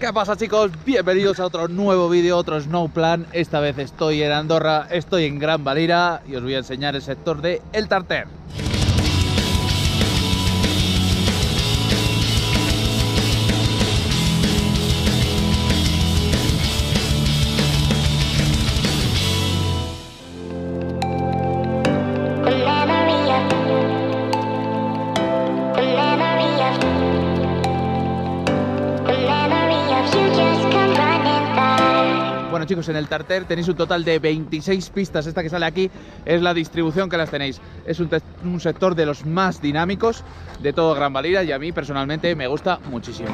¿Qué pasa, chicos? Bienvenidos a otro nuevo vídeo, otro Snow Plan. Esta vez estoy en Andorra, estoy en Gran Valira y os voy a enseñar el sector de El Tarter. Bueno, chicos, en El Tarter tenéis un total de 26 pistas. Esta que sale aquí es la distribución que las tenéis. Es un sector de los más dinámicos de todo Gran Valira y a mí personalmente me gusta muchísimo.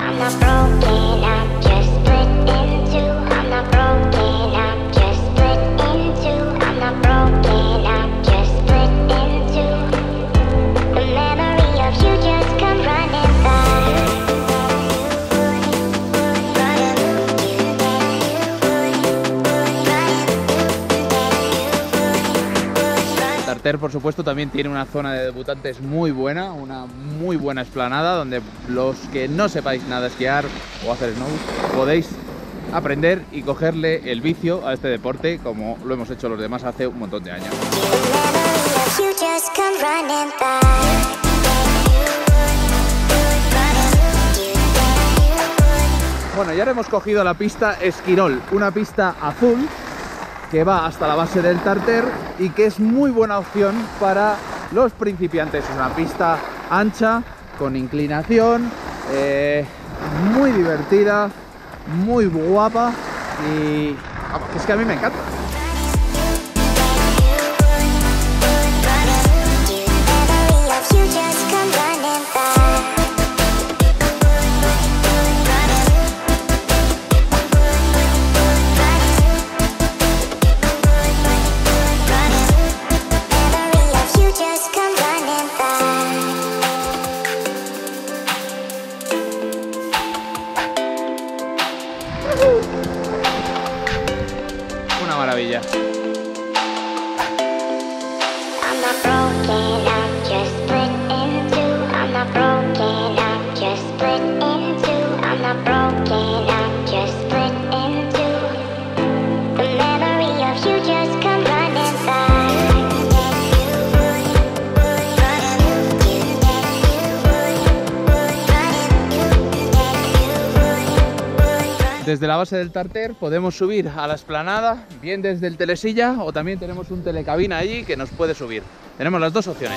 Por supuesto, también tiene una zona de debutantes muy buena, una muy buena explanada donde los que no sepáis nada esquiar o hacer snow podéis aprender y cogerle el vicio a este deporte como lo hemos hecho los demás hace un montón de años. Bueno, ya hemos cogido la pista Esquirol, una pista azul que va hasta la base del Tarter y que es muy buena opción para los principiantes. Es una pista ancha, con inclinación, muy divertida, muy guapa y es que a mí me encanta. Una maravilla. Desde la base del Tarter podemos subir a la explanada, bien desde el telesilla o también tenemos un telecabina allí que nos puede subir. Tenemos las dos opciones.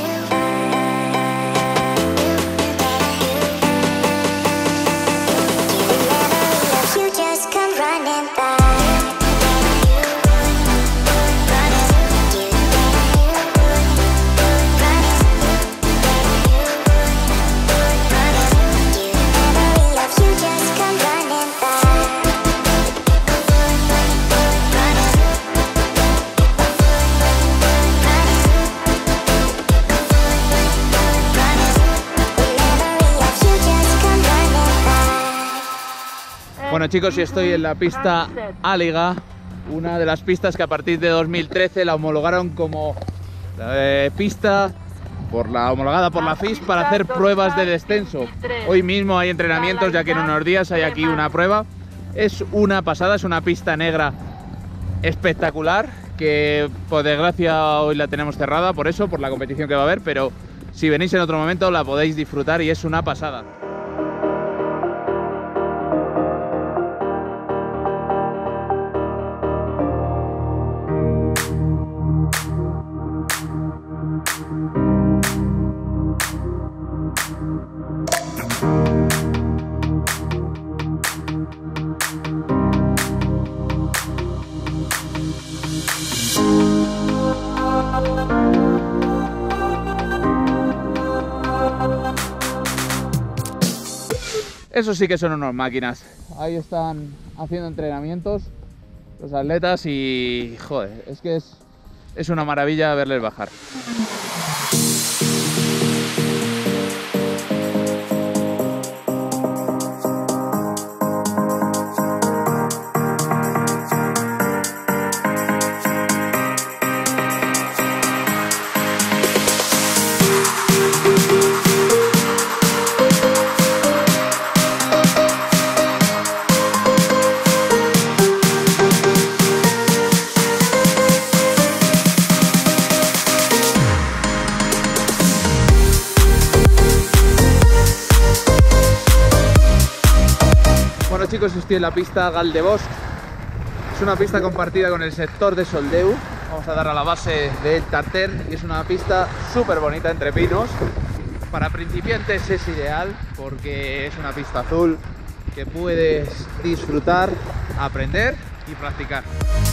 Bueno, chicos, y estoy en la pista Áliga, una de las pistas que a partir de 2013 la homologaron como pista homologada por la FIS para hacer pruebas de descenso. Hoy mismo hay entrenamientos, ya que en unos días hay aquí una prueba. Es una pasada, es una pista negra espectacular, que por desgracia hoy la tenemos cerrada por eso, por la competición que va a haber, pero si venís en otro momento la podéis disfrutar y es una pasada. Eso sí que son unas máquinas. Ahí están haciendo entrenamientos los atletas y joder, es que es una maravilla verles bajar. chicos, estoy en la pista Gal de Bosc. Es una pista compartida con el sector de Soldeu. Vamos a dar a la base del Tarter y es una pista súper bonita entre pinos. Para principiantes es ideal porque es una pista azul que puedes disfrutar, aprender y practicar.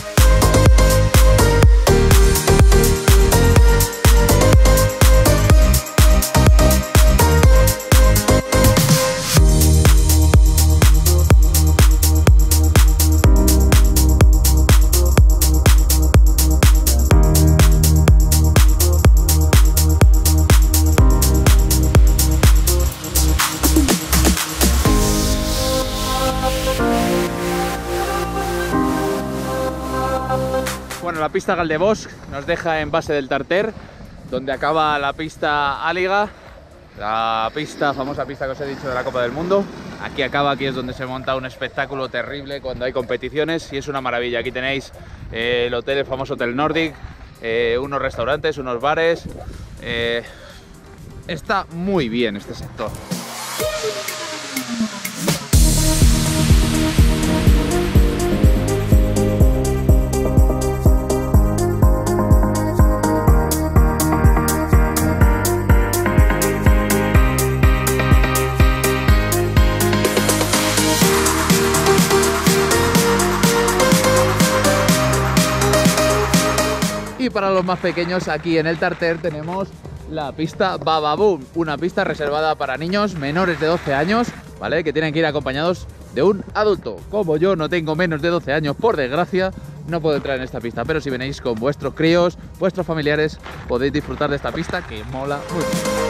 Bueno, la pista Gal de Bosc nos deja en base del Tarter, donde acaba la pista Àliga, la pista, famosa pista que os he dicho de la Copa del Mundo. Aquí acaba, aquí es donde se monta un espectáculo terrible cuando hay competiciones y es una maravilla. Aquí tenéis el hotel, el famoso Hotel Nordic, unos restaurantes, unos bares. Está muy bien este sector. Y para los más pequeños, aquí en el Tarter tenemos la pista Bababoom, una pista reservada para niños menores de 12 años, ¿vale? Que tienen que ir acompañados de un adulto. Como yo no tengo menos de 12 años, por desgracia, no puedo entrar en esta pista, pero si venís con vuestros críos, vuestros familiares, podéis disfrutar de esta pista que mola mucho.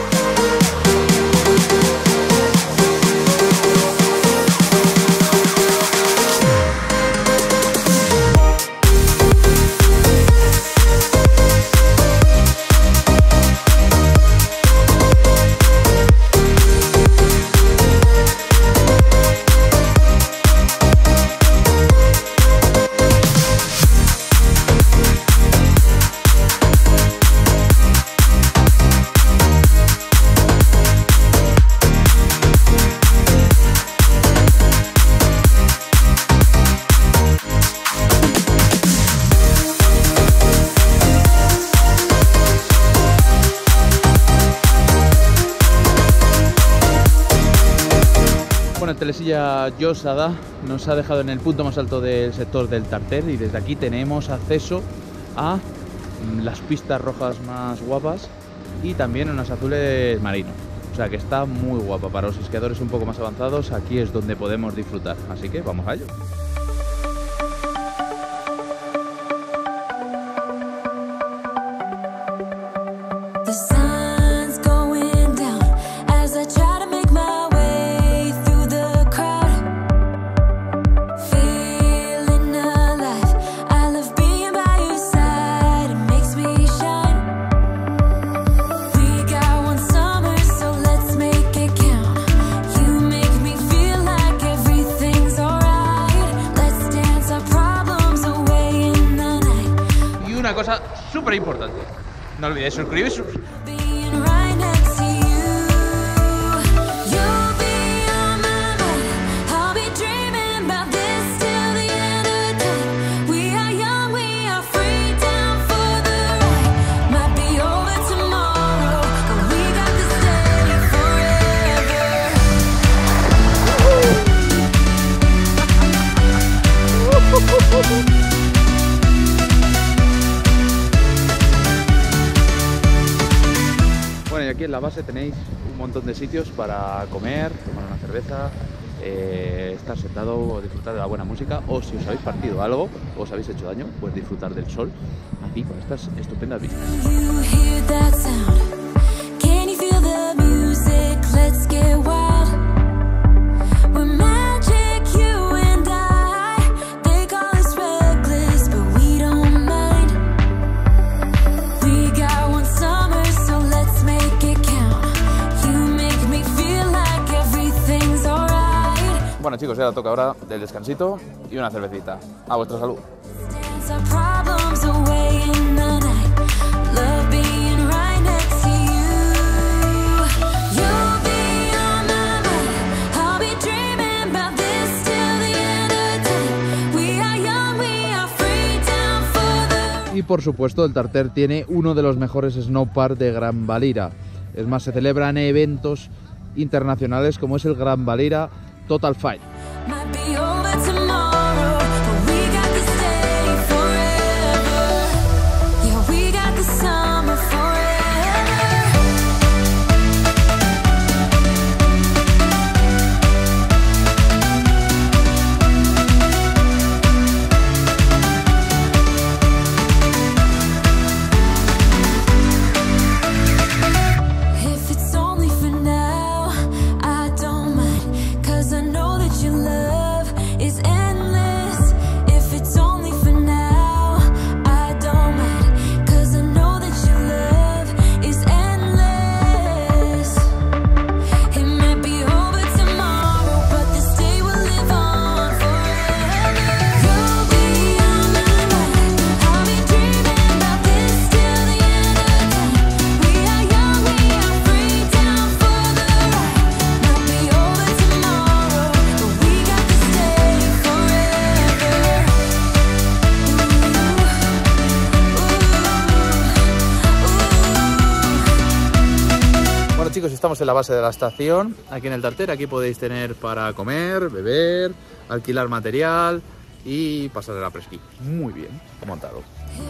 Telesilla Josada nos ha dejado en el punto más alto del sector del Tarter y desde aquí tenemos acceso a las pistas rojas más guapas y también unas azules marinos. O sea que está muy guapa. Para los esquiadores un poco más avanzados, aquí es donde podemos disfrutar. Así que vamos a ello. Una cosa súper importante, no olvidéis suscribiros. Bueno, y aquí en la base tenéis un montón de sitios para comer, tomar una cerveza, estar sentado o disfrutar de la buena música, o si os habéis partido algo o os habéis hecho daño, pues disfrutar del sol aquí con estas estupendas vistas. Bueno chicos, ya toca ahora del descansito y una cervecita. A vuestra salud. Y por supuesto el Tarter tiene uno de los mejores snowpark de Gran Valira. Es más, se celebran eventos internacionales como es el Gran Valira Total Fight. Chicos, estamos en la base de la estación, aquí en el Tarter. Aquí podéis tener para comer, beber, alquilar material y pasar el après-ski. Muy bien montado.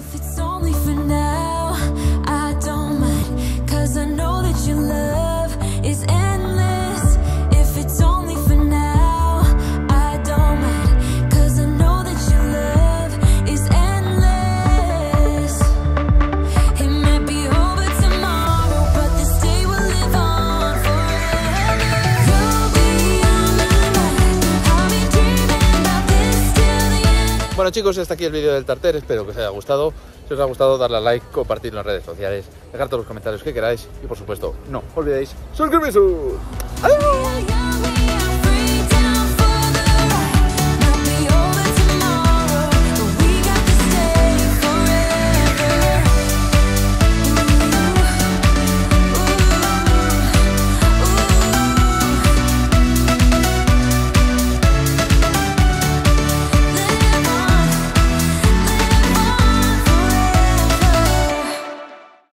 Bueno chicos, hasta aquí el vídeo del Tarter, espero que os haya gustado. Si os ha gustado, darle a like, compartirlo en redes sociales, dejar todos los comentarios que queráis y por supuesto, no olvidéis suscribiros. ¡Adiós!